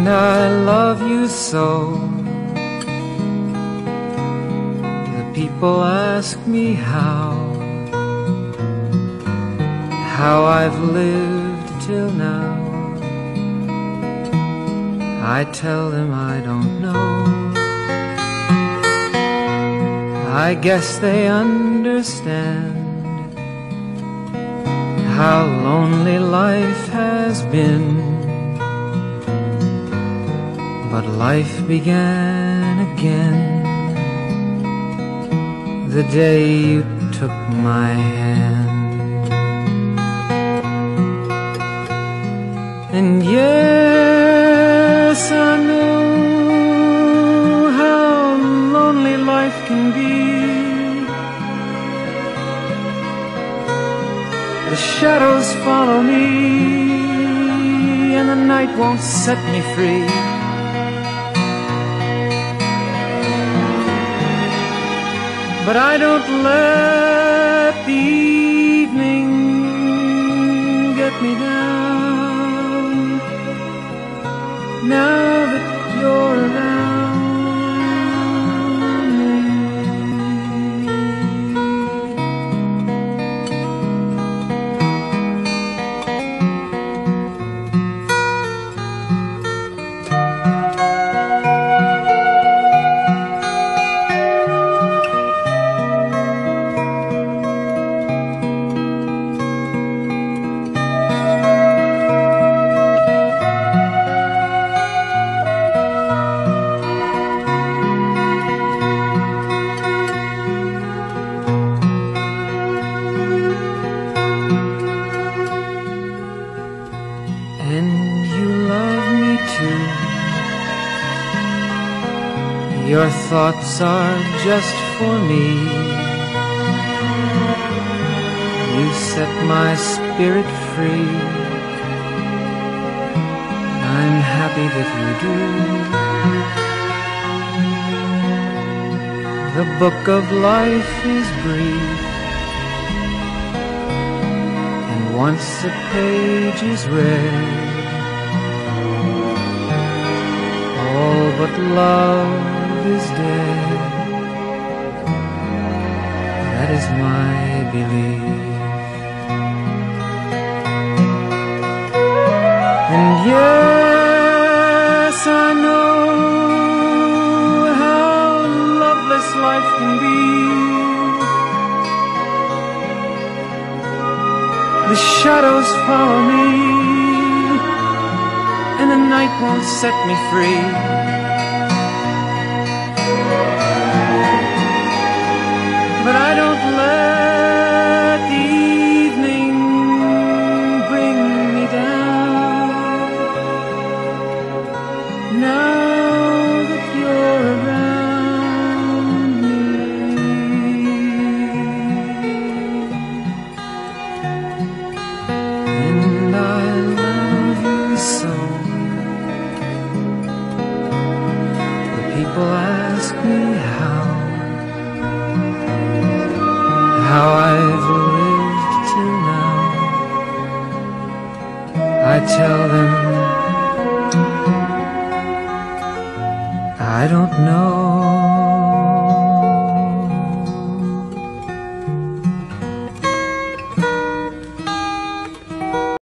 And I love you so. The people ask me how I've lived till now. I tell them I don't know. I guess they understand how lonely life has been. But life began again the day you took my hand. And yes, I know how lonely life can be. The shadows follow me, and the night won't set me free. But I don't let the evening get me down. Now that you're around me. And you love me too. Your thoughts are just for me. You set my spirit free. I'm happy that you do. The book of life is brief, and once a page is read, all but love is dead. That is my belief. And yes, I know how loveless life can be. The shadows follow me, and the night won't set me free. But I don't let the evening bring me down. Now that you're around me. And I love you so. The people ask me how I've lived till now. I tell them I don't know.